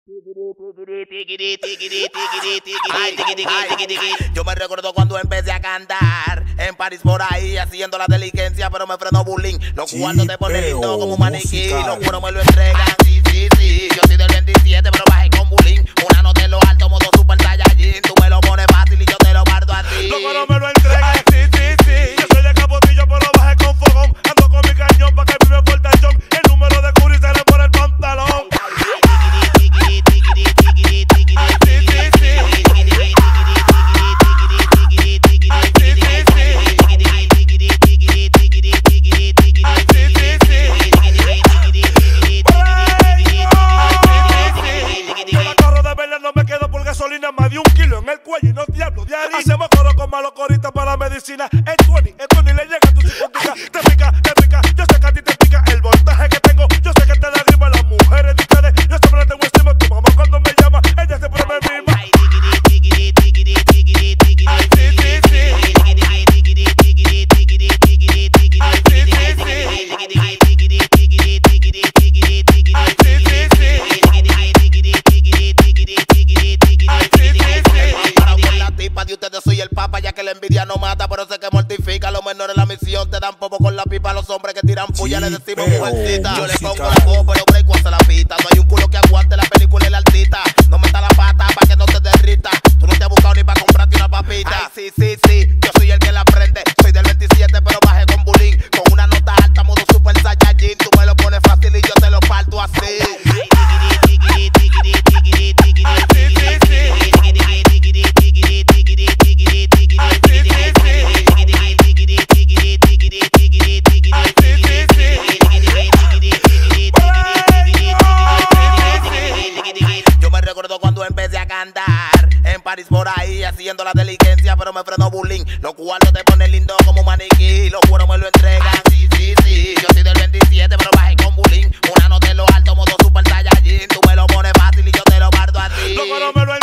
Yo me recuerdo cuando empecé a cantar en París por ahí haciendo la diligencia, pero me frenó bullying. Los cuartos te ponen lindo como un maniquí, los cueros me lo entregan. Sí, sí, sí. Yo soy del 27, pero bajé con bullying. Una nota en lo alto, modo super saiyajin. Tú me lo pones fácil y yo te lo guardo a ti. Los cueros me lo entregan. Sí, sí, sí. Yo soy de Capotillo, pero bajé con fogón. Ando con mi cañón pa' que vive fortachón. El número de Curry se le pone el pantalón. Más de 1 kilo en el cuello y no diablo de harina. Hacemos coro con malos coristas para la medicina. Es 20 le llega a tu psicotica. Te pica, yo sé que a ti te pica el voltaje que tengo. Yo sé que te da grima las mujeres de ustedes. Yo siempre la tengo encima. Tu mamá cuando me llama, ella siempre me mima. De ustedes soy el papa, ya que la envidia no mata, pero sé que mortifica. Los menores la misión te dan popo con la pipa. Los hombres que tiran puya le decimos mujercita. Yo le pongo la voz, pero break hace la pista. No hay un culo que aguante la película y la altita. No meta la pata pa' que no te derrita. Tú no te has buscado ni pa' comprarte una papita. Ay, sí, sí, sí, yo soy el que la prende. Soy del 27, pero bajé con bullying. Con una nota alta, modo super saiyajin. Tú me lo pones fácil y yo te lo parto así. En París por ahí haciendo la diligencia, pero me frenó bullying. Los cuartos te ponen lindo como un maniquí. Los cueros me lo entregan. Sí, sí, sí. Yo soy del 27, pero bajé con bullying. Una nota en lo alto, modo super saiyajin. Tú me lo pones fácil y yo te lo guardo a ti. Los cueros me lo